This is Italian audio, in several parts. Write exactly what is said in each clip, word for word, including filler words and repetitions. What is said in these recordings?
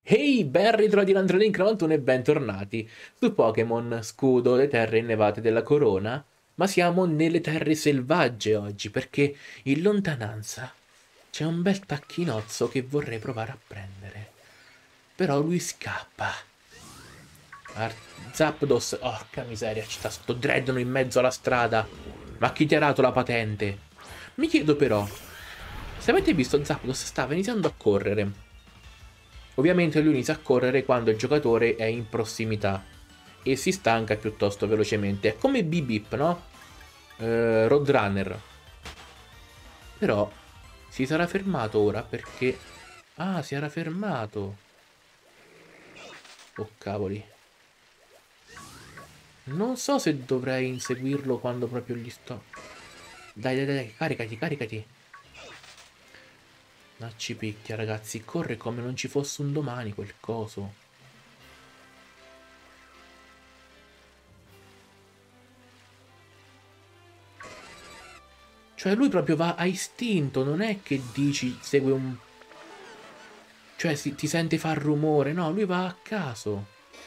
Ehi, ben ritrovati da Andrelink novantuno e bentornati su Pokémon Scudo, le terre innevate della Corona, ma siamo nelle terre selvagge oggi perché in lontananza c'è un bel tacchinozzo che vorrei provare a prendere. Però lui scappa. Ar Zapdos, porca miseria, ci sta sto Dreadnought in mezzo alla strada. Ma chi ti ha dato la patente? Mi chiedo però, se avete visto Zapdos stava iniziando a correre. Ovviamente lui inizia a correre quando il giocatore è in prossimità e si stanca piuttosto velocemente. È come Bip, no? Eh, Roadrunner. Però si sarà fermato ora perché... Ah, si era fermato. Oh, cavoli. Non so se dovrei inseguirlo quando proprio gli sto... Dai, dai, dai, caricati, caricati. Ma ci picchia, ragazzi. Corre come non ci fosse un domani quel coso. Cioè lui proprio va a istinto, non è che dici segue un... Cioè si, ti sente far rumore, no, lui va a caso.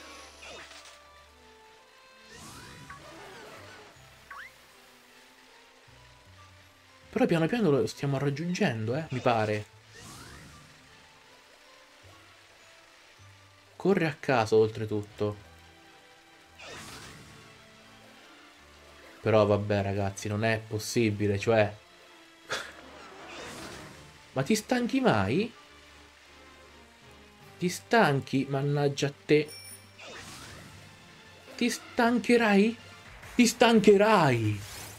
Però piano piano lo stiamo raggiungendo, eh, mi pare. Corre a caso oltretutto. Però vabbè ragazzi, non è possibile, cioè... Ma ti stanchi mai? Ti stanchi? Mannaggia a te. Ti stancherai? Ti stancherai!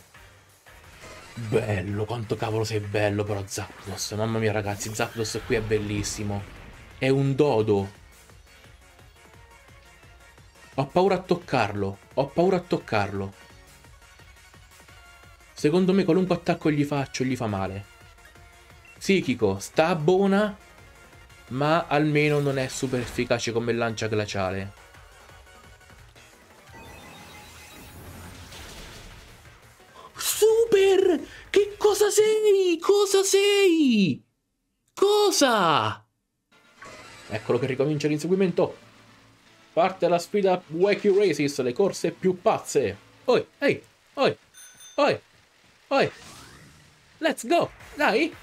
Bello, quanto cavolo sei bello però Zapdos. Mamma mia ragazzi, Zapdos qui è bellissimo. È un dodo. Ho paura a toccarlo. Ho paura a toccarlo. Secondo me qualunque attacco gli faccio gli fa male. Psichico, sta buona, ma almeno non è super efficace come lancia glaciale. Super! Che cosa sei? Cosa sei? Cosa? Eccolo che ricomincia l'inseguimento. Parte la sfida Wacky Races, le corse più pazze. Oi, ehi, oi, oi, oi. Let's go, dai.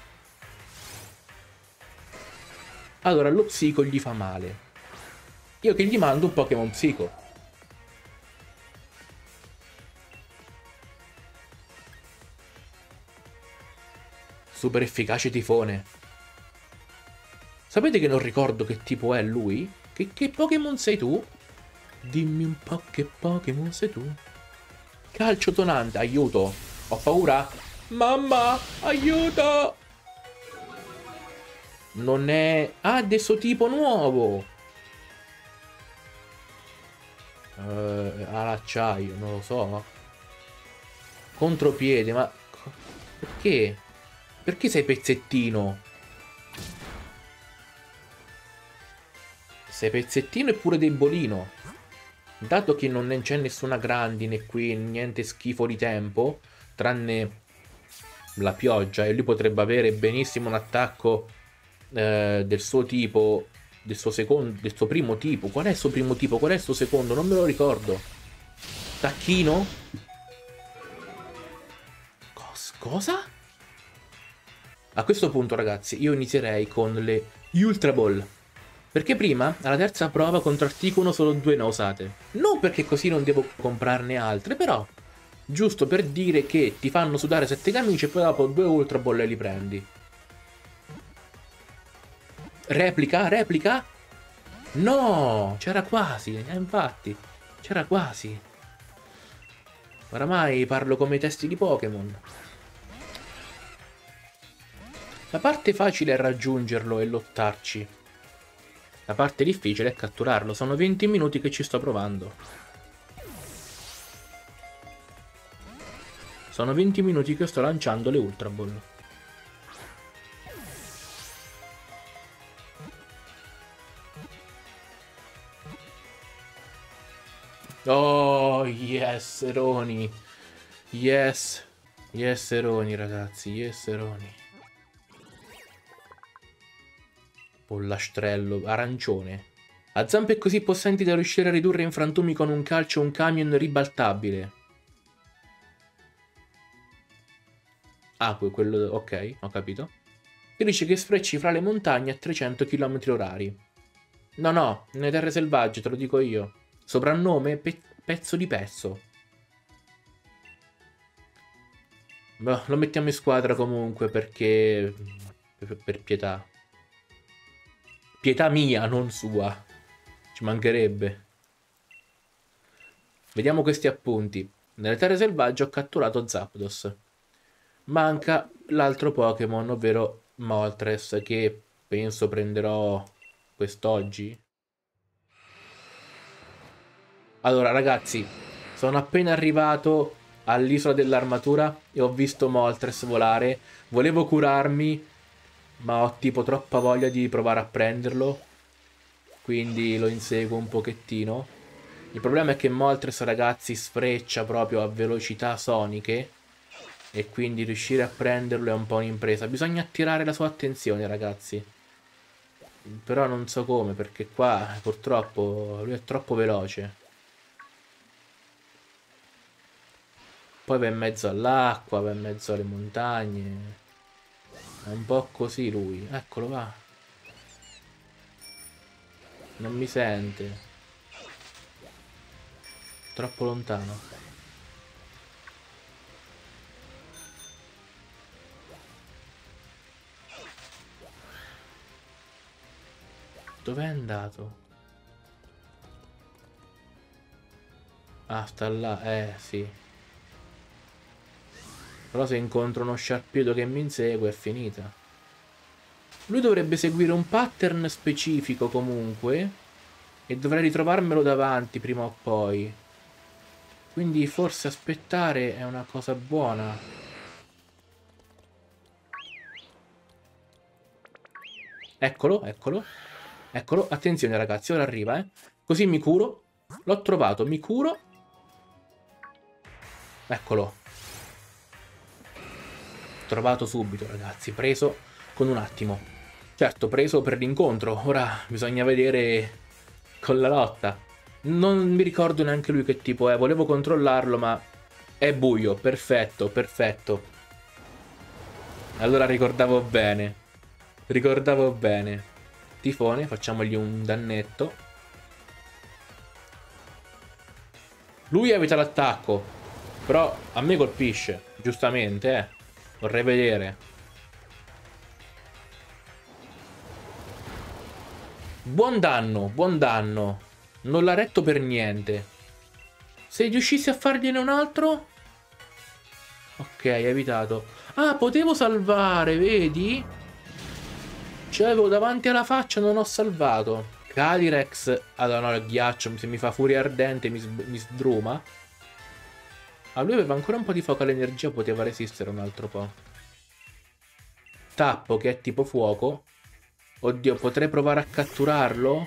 Allora, lo psico gli fa male. Io che gli mando un Pokémon psico. Super efficace tifone. Sapete che non ricordo che tipo è lui? Che, che Pokémon sei tu? Dimmi un po' che Pokémon sei tu. Calcio tonante, aiuto. Ho paura? Mamma, aiuto! Non è... Ah, adesso tipo nuovo. Uh, all'acciaio, non lo so. Contropiede, ma... Perché? Perché sei pezzettino? Sei pezzettino e pure debolino. Dato che non c'è nessuna grandine qui, niente schifo di tempo, tranne la pioggia, e lui potrebbe avere benissimo un attacco eh, del suo tipo, del suo secondo, del suo primo tipo. Qual è il suo primo tipo? Qual è il suo secondo? Non me lo ricordo. Tacchino? Cos cosa? A questo punto, ragazzi, io inizierei con le Ultra Ball. Perché prima, alla terza prova contro Articuno, solo due ne ho usate. Non perché così non devo comprarne altre, però... Giusto per dire che ti fanno sudare sette camicie e poi dopo due Ultra Ball li prendi. Replica? Replica? No! C'era quasi, eh, infatti. C'era quasi. Oramai parlo come i testi di Pokémon. La parte facile è raggiungerlo e lottarci. La parte difficile è catturarlo. Sono venti minuti che ci sto provando. Sono venti minuti che sto lanciando le Ultra Ball. Oh, yes, Eroni. Yes. Yes, Eroni, ragazzi. Yes, Eroni. Pollastrello arancione. Ha zampe così possenti da riuscire a ridurre in frantumi con un calcio un camion ribaltabile. Ah, quello... ok, ho capito. E dice che sfrecci fra le montagne a trecento chilometri orari. No, no, nelle terre selvagge, te lo dico io. Soprannome pe pezzo di pezzo. Boh, lo mettiamo in squadra comunque perché... Per, per pietà. Pietà mia, non sua. Ci mancherebbe. Vediamo questi appunti. Nelle terre selvagge ho catturato Zapdos. Manca l'altro Pokémon, ovvero Moltres, che penso prenderò quest'oggi. Allora, ragazzi, sono appena arrivato all'isola dell'armatura e ho visto Moltres volare. Volevo curarmi, ma ho tipo troppa voglia di provare a prenderlo. Quindi lo inseguo un pochettino. Il problema è che Moltres, ragazzi, sfreccia proprio a velocità soniche. E quindi riuscire a prenderlo è un po' un'impresa. Bisogna attirare la sua attenzione, ragazzi. Però non so come, perché qua purtroppo lui è troppo veloce. Poi va in mezzo all'acqua, va in mezzo alle montagne. È un po' così lui. Eccolo, va. Non mi sente. Troppo lontano. Dov'è andato? Ah, sta là. Eh, sì. Però se incontro uno sciarpieto che mi insegue è finita. Lui dovrebbe seguire un pattern specifico comunque. E dovrei ritrovarmelo davanti prima o poi. Quindi forse aspettare è una cosa buona. Eccolo, eccolo. Eccolo, attenzione ragazzi, ora arriva, eh. Così mi curo. L'ho trovato, mi curo. Eccolo. Trovato subito, ragazzi. Preso con un attimo. Certo, preso per l'incontro. Ora bisogna vedere con la lotta. Non mi ricordo neanche lui che tipo è. Volevo controllarlo, ma è buio. Perfetto, perfetto. Allora ricordavo bene. Ricordavo bene. Tifone, facciamogli un dannetto. Lui evita l'attacco. Però a me colpisce. Giustamente, eh. Vorrei vedere. Buon danno, buon danno. Non l'ha retto per niente. Se riuscissi a fargliene un altro... Ok, hai evitato. Ah, potevo salvare, vedi? Ce l'avevo davanti alla faccia, non ho salvato. Calyrex... Allora no, il ghiaccio, se mi fa furia ardente mi, mi sdruma. Ah, lui aveva ancora un po' di fuoco all'energia, poteva resistere un altro po'. Tappo, che è tipo fuoco. Oddio, potrei provare a catturarlo?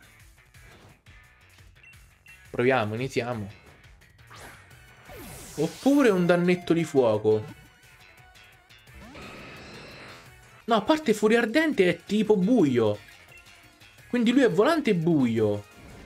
Proviamo, iniziamo. Oppure un dannetto di fuoco. No, a parte furia ardente è tipo buio. Quindi lui è volante e buio.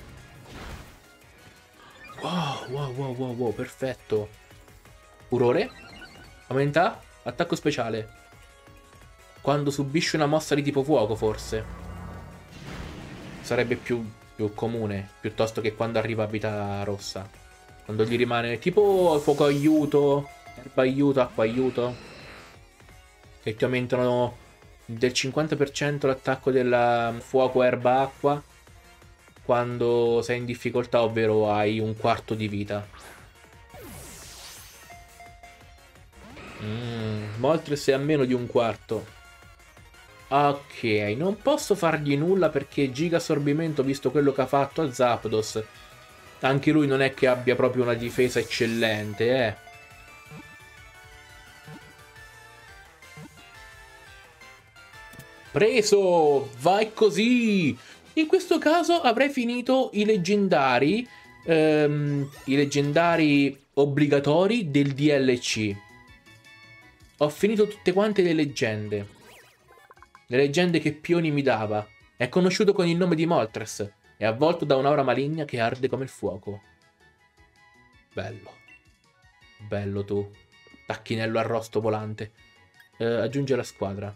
Wow, wow, wow, wow, wow, perfetto. Furore. Aumenta. Attacco speciale. Quando subisce una mossa di tipo fuoco, forse. Sarebbe più, più comune, piuttosto che quando arriva a vita rossa. Quando gli rimane tipo fuoco aiuto, erba aiuto, acqua aiuto. Che ti aumentano del cinquanta per cento l'attacco del fuoco, erba, acqua. Quando sei in difficoltà, ovvero hai un quarto di vita. Mm, Moltres è a meno di un quarto. Ok, non posso fargli nulla perché giga assorbimento, visto quello che ha fatto a Zapdos. Anche lui non è che abbia proprio una difesa eccellente, eh. Preso! Vai così! In questo caso avrei finito i leggendari, ehm, i leggendari obbligatori del D L C. Ho finito tutte quante le leggende. Le leggende che Pioni mi dava. È conosciuto con il nome di Moltres. È avvolto da un'aura maligna che arde come il fuoco. Bello. Bello tu. Tacchinello arrosto volante. Eh, aggiunge la squadra.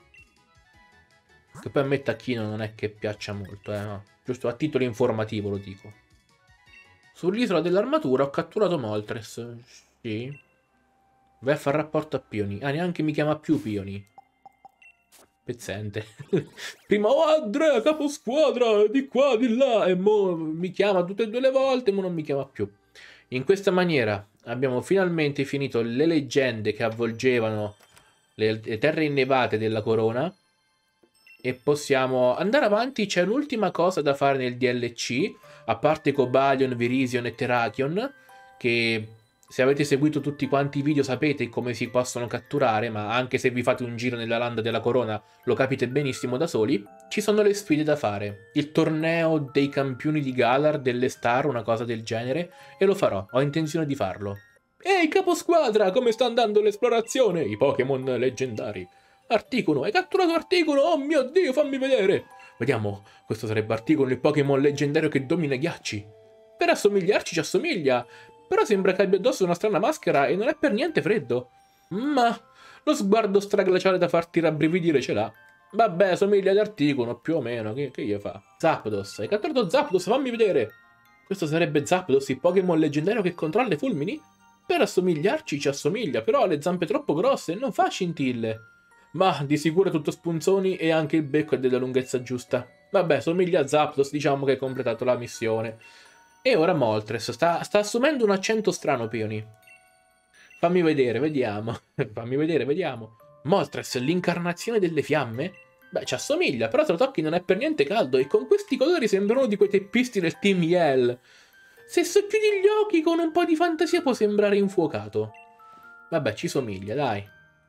Che poi a me tacchino non è che piaccia molto, eh, no. Giusto a titolo informativo lo dico. Sull'isola dell'armatura ho catturato Moltres. Sì. Vai a fare rapporto a Pioni. Ah, neanche mi chiama più Pioni. Pezzente. Prima, oh Andrea, capo squadra, di qua, di là. E mo mi chiama tutte e due le volte, mo non mi chiama più. In questa maniera abbiamo finalmente finito le leggende che avvolgevano le, le terre innevate della corona. E possiamo andare avanti. C'è l'ultima cosa da fare nel D L C, a parte Cobalion, Virizion e Terrakion, che se avete seguito tutti quanti i video sapete come si possono catturare, ma anche se vi fate un giro nella landa della corona lo capite benissimo da soli. Ci sono le sfide da fare, il torneo dei campioni di Galar, delle star, una cosa del genere, e lo farò, ho intenzione di farlo. Ehi caposquadra, come sta andando l'esplorazione? I Pokémon leggendari. Articuno, hai catturato Articuno? Oh mio Dio, fammi vedere! Vediamo, questo sarebbe Articuno, il Pokémon leggendario che domina i ghiacci. Per assomigliarci ci assomiglia, però sembra che abbia addosso una strana maschera e non è per niente freddo. Ma lo sguardo straglaciale da farti rabbrividire ce l'ha. Vabbè, somiglia ad Articuno, più o meno, che, che gli fa? Zapdos, hai catturato Zapdos, fammi vedere! Questo sarebbe Zapdos, il Pokémon leggendario che controlla i fulmini? Per assomigliarci ci assomiglia, però ha le zampe troppo grosse e non fa scintille. Ma di sicuro è tutto spunzoni e anche il becco è della lunghezza giusta. Vabbè, somiglia a Zapdos, diciamo che hai completato la missione. E ora Moltres, sta, sta assumendo un accento strano, Pioni. Fammi vedere, vediamo. Fammi vedere, vediamo. Moltres, l'incarnazione delle fiamme? Beh, ci assomiglia, però se lo tocchi non è per niente caldo e con questi colori sembra uno di quei teppisti del Team Yell. Se socchiudi gli occhi con un po' di fantasia può sembrare infuocato. Vabbè, ci somiglia, dai.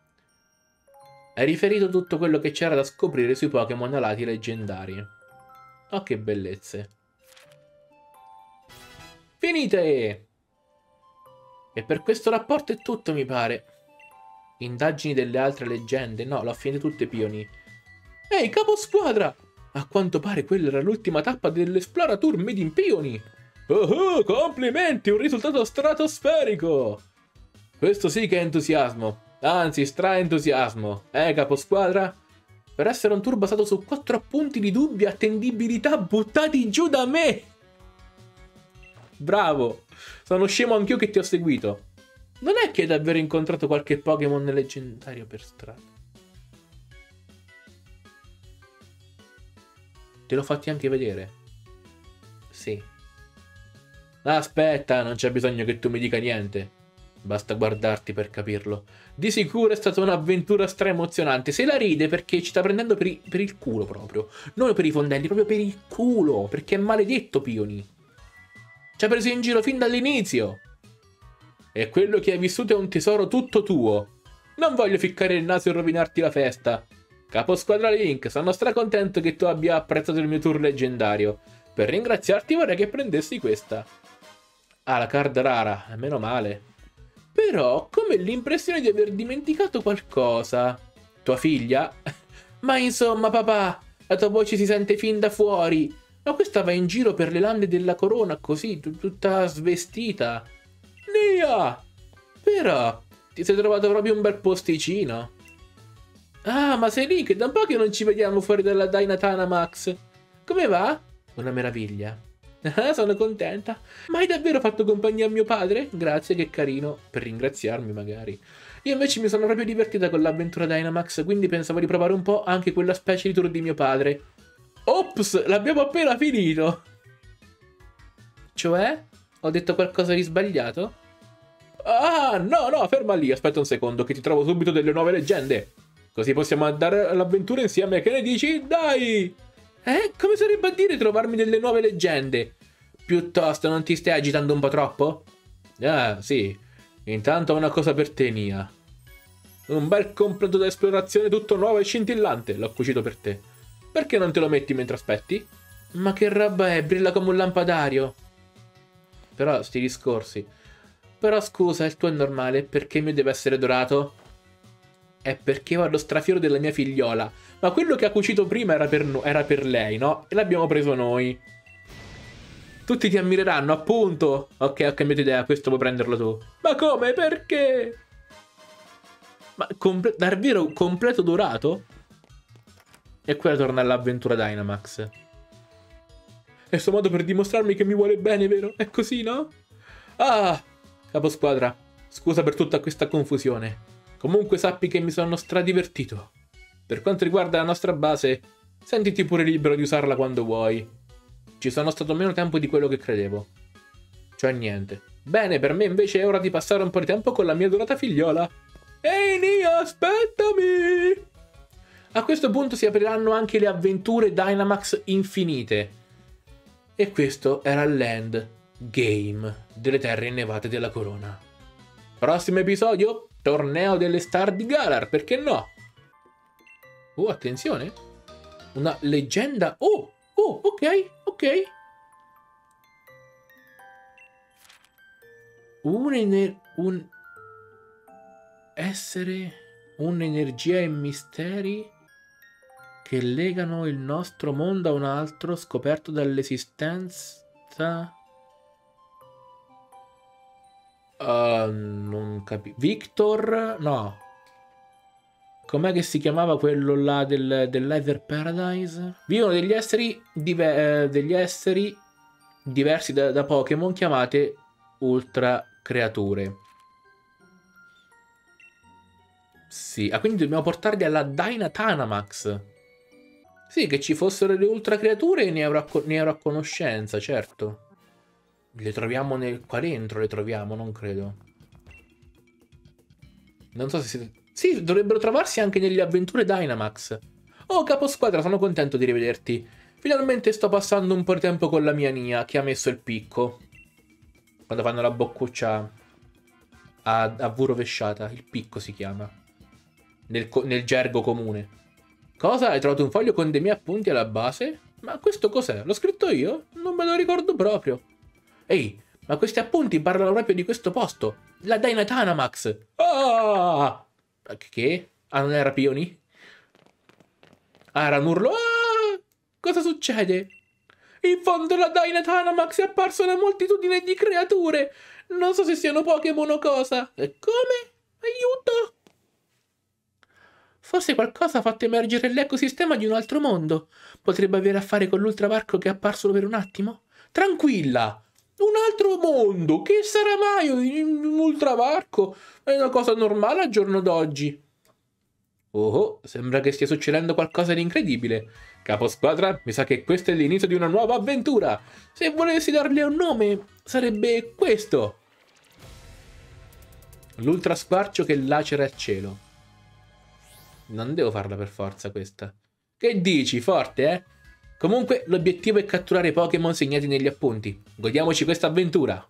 Hai riferito tutto quello che c'era da scoprire sui Pokémon alati leggendari. Oh, che bellezze. Finite! E per questo rapporto è tutto, mi pare. Indagini delle altre leggende? No, l'ho finite tutte, Pioni. Ehi, capo squadra! A quanto pare quella era l'ultima tappa dell'Explora-Tour Made in Pioni. Oh, oh, complimenti, un risultato stratosferico! Questo sì che è entusiasmo. Anzi, stra-entusiasmo. Eh, capo squadra? Per essere un tour basato su quattro punti di dubbia attendibilità buttati giù da me! Bravo! Sono scemo anch'io che ti ho seguito. Non è che hai davvero incontrato qualche Pokémon leggendario per strada? Te l'ho fatti anche vedere. Sì. Aspetta, non c'è bisogno che tu mi dica niente. Basta guardarti per capirlo. Di sicuro è stata un'avventura stra-emozionante. Se la ride perché ci sta prendendo per, i, per il culo proprio. Non per i fondelli, proprio per il culo. Perché è maledetto, Pioni. Ci ha preso in giro fin dall'inizio. E quello che hai vissuto è un tesoro tutto tuo. Non voglio ficcare il naso e rovinarti la festa. Capo squadra Link, sono stracontento che tu abbia apprezzato il mio tour leggendario. Per ringraziarti vorrei che prendessi questa. Ah, la card rara, meno male. Però ho come l'impressione di aver dimenticato qualcosa. Tua figlia? Ma insomma, papà, la tua voce si sente fin da fuori. Ma questa va in giro per le lande della corona così, tutta svestita. Nia! Però, ti sei trovato proprio un bel posticino. Ah, ma sei lì, che da un po' che non ci vediamo fuori dalla Dynatana Max. Come va? Una meraviglia. Ah, sono contenta. Ma hai davvero fatto compagnia a mio padre? Grazie, che carino. Per ringraziarmi, magari. Io invece mi sono proprio divertita con l'avventura Dynamax, quindi pensavo di provare un po' anche quella specie di tour di mio padre. Ops, l'abbiamo appena finito. Cioè? Ho detto qualcosa di sbagliato? Ah, no, no, ferma lì, aspetta un secondo che ti trovo subito delle nuove leggende. Così possiamo andare all'avventura insieme, che ne dici? Dai! Eh? Come sarebbe a dire trovarmi delle nuove leggende? Piuttosto non ti stai agitando un po' troppo? Ah, sì. Intanto ho una cosa per te, Nia. Un bel completo da esplorazione tutto nuovo e scintillante, l'ho cucito per te. Perché non te lo metti mentre aspetti? Ma che roba è? Brilla come un lampadario. Però, sti discorsi. Però scusa, il tuo è normale, perché il mio deve essere dorato? È perché ho lo strafioro della mia figliola. Ma quello che ha cucito prima era per, no era per lei, no? E l'abbiamo preso noi. Tutti ti ammireranno, appunto. Ok, ho cambiato idea, questo puoi prenderlo tu. Ma come? Perché? Ma comple davvero completo dorato? E quella torna all'avventura Dynamax. È suo modo per dimostrarmi che mi vuole bene, vero? È così, no? Ah, caposquadra, scusa per tutta questa confusione. Comunque sappi che mi sono stradivertito. Per quanto riguarda la nostra base, sentiti pure libero di usarla quando vuoi. Ci sono stato meno tempo di quello che credevo. Cioè niente. Bene, per me invece è ora di passare un po' di tempo con la mia adorata figliola. Ehi Nia, aspettami! A questo punto si apriranno anche le avventure Dynamax infinite. E questo era l'end game delle terre innevate della corona. Prossimo episodio, torneo delle star di Galar, perché no? Oh, attenzione. Una leggenda. Oh, oh, ok, ok. Un, ener un essere, un'energia e misteri che legano il nostro mondo a un altro, scoperto dall'esistenza... Uh, non capisco. Victor? No. Com'è che si chiamava quello là del, dell'Ether Paradise? Vivono degli esseri, dive eh, degli esseri diversi da, da Pokémon chiamate Ultra Creature. Sì, ah, quindi dobbiamo portarli alla Dynatamax. Sì, che ci fossero le ultra creature ne avrò, ne avrò conoscenza, certo. Le troviamo nel, qua dentro, le troviamo, non credo. Non so se siete... Sì, dovrebbero trovarsi anche nelle avventure Dynamax. Oh, caposquadra, sono contento di rivederti. Finalmente sto passando un po' di tempo con la mia Nia, che ha messo il picco. Quando fanno la boccuccia a, a V rovesciata, il picco si chiama. Nel, nel gergo comune. Cosa? Hai trovato un foglio con dei miei appunti alla base? Ma questo cos'è? L'ho scritto io? Non me lo ricordo proprio. Ehi, ma questi appunti parlano proprio di questo posto. La Dynatamax. Ah! Che? Ah, non era Pioni? Ah, era un urlo. Ah! Cosa succede? In fondo alla Dynatamax è apparsa una moltitudine di creature. Non so se siano Pokémon o cosa. E come? Aiuto! Forse qualcosa ha fatto emergere l'ecosistema di un altro mondo. Potrebbe avere a fare con l'ultravarco che è apparso per un attimo? Tranquilla! Un altro mondo! Che sarà mai un ultravarco? È una cosa normale al giorno d'oggi. Oh, sembra che stia succedendo qualcosa di incredibile. Caposquadra, mi sa che questo è l'inizio di una nuova avventura. Se volessi dargli un nome, sarebbe questo. L'ultra squarcio che lacera il cielo. Non devo farla per forza questa. Che dici? Forte, eh? Comunque, l'obiettivo è catturare i Pokémon segnati negli appunti. Godiamoci questa avventura.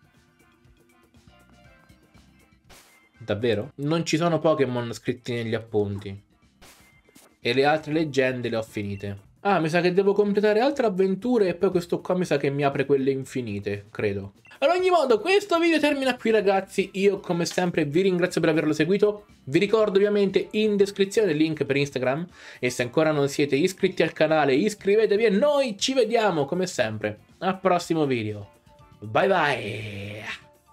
Davvero? Non ci sono Pokémon scritti negli appunti. E le altre leggende le ho finite. Ah, mi sa che devo completare altre avventure e poi questo qua mi sa che mi apre quelle infinite, credo. Ad ogni modo, questo video termina qui ragazzi. Io come sempre vi ringrazio per averlo seguito. Vi ricordo ovviamente in descrizione il link per Instagram. E se ancora non siete iscritti al canale, iscrivetevi e noi ci vediamo come sempre al prossimo video. Bye bye!